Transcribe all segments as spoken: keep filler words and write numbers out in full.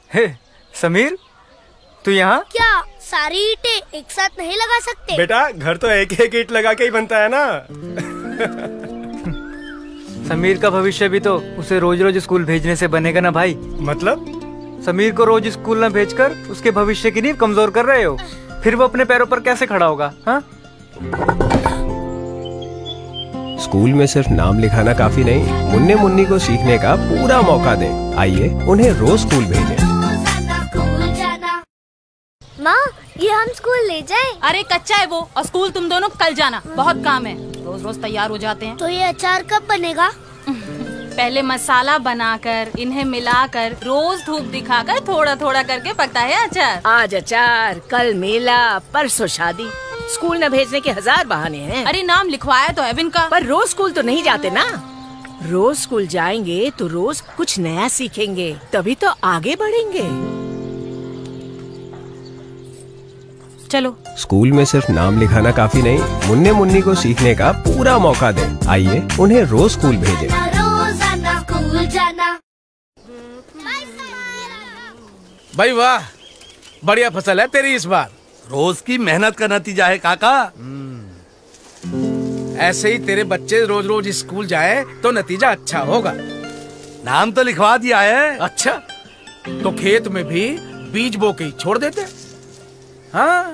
हे समीर, तू यहाँ? क्या सारी ईंटें एक साथ नहीं लगा सकते? बेटा घर तो एक एक ईंट लगा के ही बनता है ना। समीर का भविष्य भी तो उसे रोज रोज स्कूल भेजने से बनेगा ना भाई। मतलब? समीर को रोज स्कूल न भेजकर उसके भविष्य की नींव कमजोर कर रहे हो। फिर वो अपने पैरों पर कैसे खड़ा होगा? हाँ? स्कूल में सिर्फ नाम लिखाना काफी नहीं, मुन्ने मुन्नी को सीखने का पूरा मौका दें। आइए उन्हें रोज स्कूल भेजें। माँ, ये हम स्कूल ले जाएं? अरे कच्चा है वो, और स्कूल तुम दोनों कल जाना, बहुत काम है। रोज रोज तैयार हो जाते हैं। तो ये अचार कब बनेगा? पहले मसाला बनाकर इन्हें मिलाकर रोज धूप दिखाकर थोड़ा थोड़ा करके पकता है अचार। आज अचार, कल मेला, परसों शादी। स्कूल न भेजने के हजार बहाने हैं। अरे नाम लिखवाया तो है इनका। पर रोज स्कूल तो नहीं जाते ना। रोज स्कूल जाएंगे तो रोज कुछ नया सीखेंगे, तभी तो आगे बढ़ेंगे। चलो। स्कूल में सिर्फ नाम लिखाना काफी नहीं, मुन्ने मुन्नी को सीखने का पूरा मौका दें। आइए उन्हें रोज स्कूल भेजें। रोजाना स्कूल जाना। भाई वाह, बढ़िया फसल है तेरी इस बार। रोज की मेहनत का नतीजा है काका। ऐसे ही तेरे बच्चे रोज रोज स्कूल जाए तो नतीजा अच्छा होगा। नाम तो लिखवा दिया है। अच्छा, तो खेत में भी बीज बो के ही छोड़ देते। हाँ।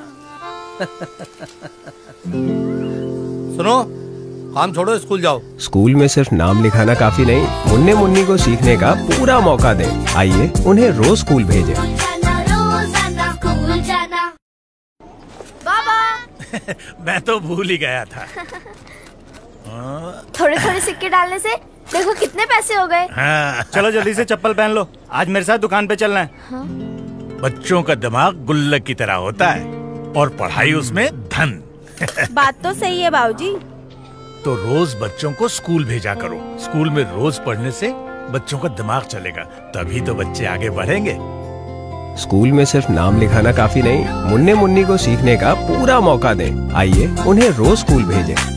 सुनो, काम छोड़ो, स्कूल जाओ। स्कूल में सिर्फ नाम लिखाना काफी नहीं, मुन्ने मुन्नी को सीखने का पूरा मौका दें। आइए उन्हें रोज स्कूल भेजें। रोजाना स्कूल जाना। बाबा मैं तो भूल ही गया था। थोड़े थोड़े सिक्के डालने से देखो कितने पैसे हो गए। हाँ। चलो जल्दी से चप्पल पहन लो, आज मेरे साथ दुकान पे चलना है। हाँ? बच्चों का दिमाग गुल्लक की तरह होता है और पढ़ाई उसमें धन। बात तो सही है बाबूजी। तो रोज बच्चों को स्कूल भेजा करो। स्कूल में रोज पढ़ने से बच्चों का दिमाग चलेगा, तभी तो बच्चे आगे बढ़ेंगे। स्कूल में सिर्फ नाम लिखाना काफी नहीं, मुन्ने मुन्नी को सीखने का पूरा मौका दें। आइए उन्हें रोज स्कूल भेजें।